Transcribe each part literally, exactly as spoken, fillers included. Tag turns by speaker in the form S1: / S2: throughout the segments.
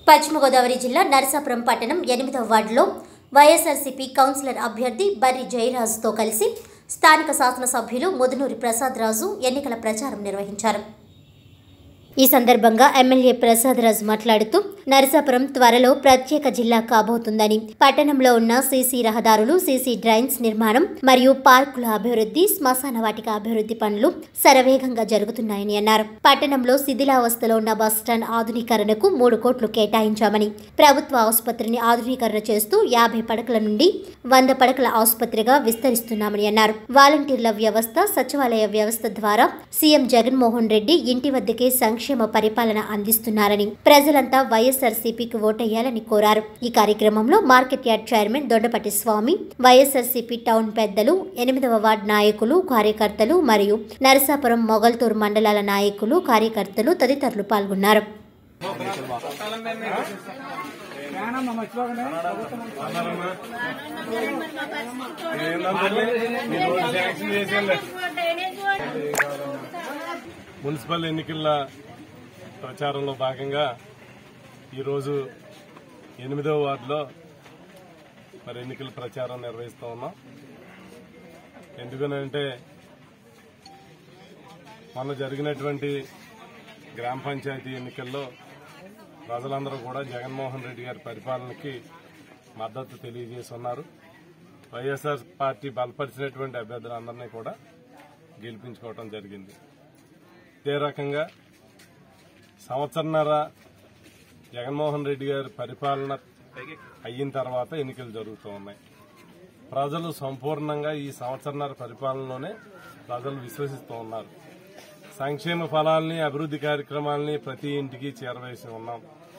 S1: పశ్చిమ గోదావరి జిల్లా నరసాపురం పట్టణం ఎనిమిదవ వార్డులో వైఎస్ఆర్సీపీ కౌన్సిలర్ అభ్యర్థి బర్రి జయరాజుతో కలిసి స్థానిక శాసనసభ్యులు ముదునూరి ప్రసాద్ రాజు ఎన్నికల ప్రచారం నిర్వహించారు. ఈ సందర్భంగా ఎమ్మెల్యే ప్రసాద్ రాజు మాట్లాడుతూ నరసాపురం త్వరలో ప్రత్యేక జిల్లా కాబోతుందని, పట్టణంలో ఉన్న సీసీ రహదారులు, సీసీ డ్రైన్స్ నిర్మాణం మరియు పార్కుల అభివృద్ధి, శ్మశాన వాటిక అభివృద్ధి పనులు శరవేగంగా జరుగుతున్నాయని అన్నారు. పట్టణంలో శిథిలావస్థలో ఉన్న బస్టాండ్ ఆధునీకరణకు మూడు కోట్లు కేటాయించామని, ప్రభుత్వ ఆసుపత్రిని ఆధునీకరణ చేస్తూ యాభై పడకల నుండి వంద పడకల ఆసుపత్రిగా విస్తరిస్తున్నామని అన్నారు. వాలంటీర్ల వ్యవస్థ, సచివాలయ వ్యవస్థ ద్వారా సీఎం జగన్మోహన్ రెడ్డి ఇంటి వద్దకే సంక్షేమ పరిపాలన అందిస్తున్నారని, ప్రజలంతా వైఎస్ఆర్సీపీకి ఓటేయాలని కోరారు. ఈ కార్యక్రమంలో market yard chairman Dondapatti Swamy, YSRCP town పెద్దలు, ఎనిమిదవ వార్డు నాయకులు, కార్యకర్తలు మరియు నరసాపురం, మొగల్తూరు మండలాల నాయకులు, కార్యకర్తలు తదితరులు పాల్గొన్నారు.
S2: మున్సిపల్ ఎన్నికల ప్రచారంలో భాగంగా ఈరోజు ఎనిమిదవ వార్డులో మరి ఎన్నికల ప్రచారం నిర్వహిస్తూ ఉన్నాం. ఎందుకనంటే మొన్న జరిగినటువంటి గ్రామ పంచాయతీ ఎన్నికల్లో ప్రజలందరూ కూడా జగన్మోహన్ రెడ్డి గారి పరిపాలనకి మద్దతు తెలియజేస్తున్నారు. వైఎస్ఆర్ పార్టీ బలపరిచినటువంటి అభ్యర్థులందరినీ కూడా గెలిపించుకోవడం జరిగింది. ఇదే రకంగా సంవత్సరన్నర జగన్మోహన్ రెడ్డి గారి పరిపాలన అయిన తర్వాత ఎన్నికలు జరుగుతూ ఉన్నాయి. ప్రజలు సంపూర్ణంగా ఈ సంవత్సరన్నర పరిపాలనలోనే ప్రజలు విశ్వసిస్తూ ఉన్నారు. సంక్షేమ ఫలాల్ని, అభివృద్ధి కార్యక్రమాలని ప్రతి ఇంటికి చేరవేసి ఉన్నాం.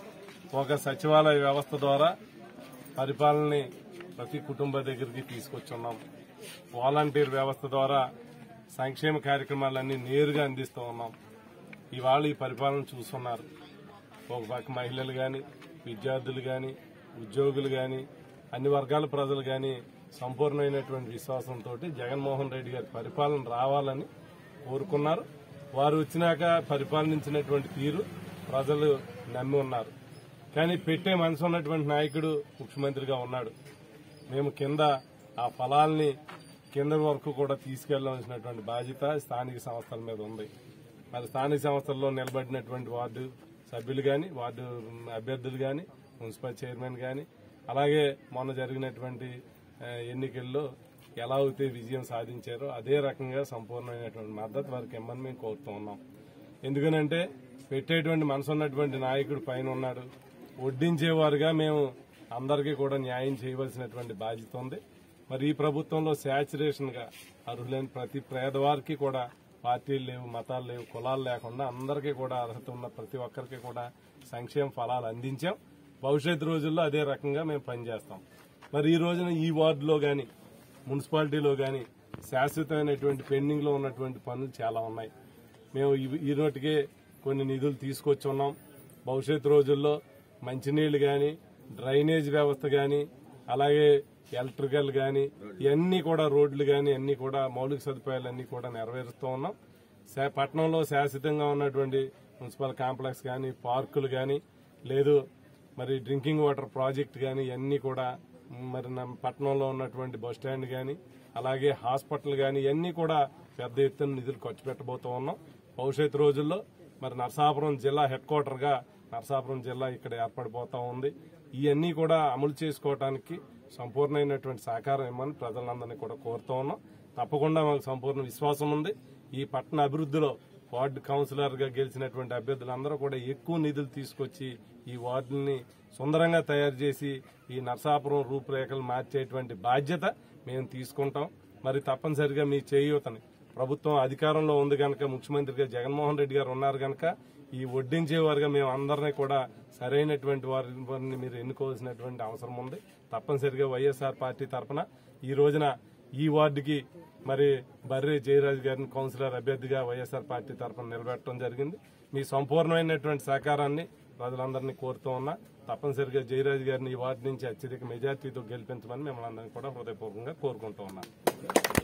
S2: ఒక సచివాలయ వ్యవస్థ ద్వారా పరిపాలనని ప్రతి కుటుంబ దగ్గరికి తీసుకొచ్చున్నాం. వాలంటీర్ వ్యవస్థ ద్వారా సంక్షేమ కార్యక్రమాలన్నీ నేరుగా అందిస్తూ ఉన్నాం. ఇవాళ ఈ పరిపాలన చూస్తున్నారు. ఒక పక్క మహిళలు గాని, విద్యార్థులు గాని, ఉద్యోగులు గాని, అన్ని వర్గాల ప్రజలు గాని సంపూర్ణమైనటువంటి విశ్వాసంతో జగన్మోహన్ రెడ్డి గారి పరిపాలన రావాలని కోరుకున్నారు. వారు వచ్చినాక పరిపాలించినటువంటి తీరు ప్రజలు నమ్మి ఉన్నారు. కానీ పెట్టే మనసు ఉన్నటువంటి నాయకుడు ముఖ్యమంత్రిగా ఉన్నాడు. మేము కింద ఆ ఫలాల్ని కింద వరకు కూడా తీసుకెళ్లాల్సినటువంటి బాధ్యత స్థానిక సంస్థల మీద ఉంది. మరి స్థానిక సంస్థల్లో నిలబడినటువంటి వార్డు సభ్యులు గాని, వార్డు అభ్యర్థులు గాని, మున్సిపల్ చైర్మన్ గాని, అలాగే మొన్న జరిగినటువంటి ఎన్నికల్లో ఎలా అయితే విజయం సాధించారో అదే రకంగా సంపూర్ణమైనటువంటి మద్దతు వారికి ఇమ్మని మేము కోరుతూ ఉన్నాం. ఎందుకనంటే పెట్టేటువంటి మనసు ఉన్నటువంటి నాయకుడు పైన ఉన్నాడు. వడ్డించేవారుగా మేము అందరికీ కూడా న్యాయం చేయవలసినటువంటి బాధ్యత ఉంది. మరి ఈ ప్రభుత్వంలో శాచురేషన్ గా అర్హులైన ప్రతి పేదవారికి కూడా పార్టీలు లేవు, మతాలు లేవు, కులాలు లేకుండా అందరికీ కూడా అర్హత ఉన్న ప్రతి ఒక్కరికి కూడా సంక్షేమ ఫలాలు అందించాం. భవిష్యత్తు రోజుల్లో అదే రకంగా మేము పనిచేస్తాం. మరి ఈ రోజున ఈ వార్డులో గాని, మున్సిపాలిటీలో గాని శాశ్వతమైనటువంటి పెండింగ్ లో ఉన్నటువంటి పనులు చాలా ఉన్నాయి. మేము ఈ నోటికే కొన్ని నిధులు తీసుకొచ్చి ఉన్నాం. భవిష్యత్తు రోజుల్లో మంచినీళ్లు గాని, డ్రైనేజ్ వ్యవస్థ గాని, అలాగే ఎలక్ట్రికల్ గాని, ఇవన్నీ కూడా రోడ్లు గాని అన్ని కూడా మౌలిక సదుపాయాలన్నీ కూడా నెరవేరుస్తూ ఉన్నాం. పట్టణంలో శాశ్వతంగా ఉన్నటువంటి మున్సిపల్ కాంప్లెక్స్ గాని, పార్కులు గాని, లేదు మరి డ్రింకింగ్ వాటర్ ప్రాజెక్ట్ గాని ఇవన్నీ కూడా, మరి పట్టణంలో ఉన్నటువంటి బస్ స్టాండ్ గాని, అలాగే హాస్పిటల్ గాని ఇవన్నీ కూడా పెద్ద ఎత్తున నిధులు ఖర్చు పెట్టబోతూ ఉన్నాం. భవిష్యత్తు రోజుల్లో మరి నరసాపురం జిల్లా హెడ్ క్వార్టర్ గా నరసాపురం జిల్లా ఇక్కడ ఏర్పడిపోతా ఉంది. ఇవన్నీ కూడా అమలు చేసుకోవడానికి సంపూర్ణమైనటువంటి సహకారం ఇవ్వమని ప్రజలందరినీ కూడా కోరుతూ ఉన్నాం. తప్పకుండా మాకు సంపూర్ణ విశ్వాసం ఉంది. ఈ పట్టణ అభివృద్ధిలో వార్డు కౌన్సిలర్ గా గెలిచినటువంటి అభ్యర్థులందరూ కూడా ఎక్కువ నిధులు తీసుకొచ్చి ఈ వార్డుని సుందరంగా తయారు చేసి ఈ నరసాపురం రూపురేఖలు మార్చేటువంటి బాధ్యత మేము తీసుకుంటాం. మరి తప్పనిసరిగా మీ చేయూతని ప్రభుత్వం అధికారంలో ఉంది కనుక, ముఖ్యమంత్రిగా జగన్మోహన్ రెడ్డి గారు ఉన్నారు కనుక ఈ వడ్డించేవారుగా మేము అందరినీ కూడా సరైనటువంటి వారిని మీరు ఎన్నుకోవాల్సినటువంటి అవసరం ఉంది. తప్పనిసరిగా వైఎస్ఆర్ పార్టీ తరఫున ఈ రోజున ఈ వార్డుకి మరి బర్రి జయరాజు గారిని కౌన్సిలర్ అభ్యర్థిగా వైఎస్ఆర్ పార్టీ తరఫున నిలబెట్టడం జరిగింది. మీ సంపూర్ణమైనటువంటి సహకారాన్ని ప్రజలందరినీ కోరుతూ ఉన్నా. తప్పనిసరిగా జయరాజు గారిని ఈ వార్డు నుంచి అత్యధిక మెజార్టీతో గెలిపించమని మిమ్మల్ని అందరినీ కూడా హృదయపూర్వకంగా కోరుకుంటూ ఉన్నాను.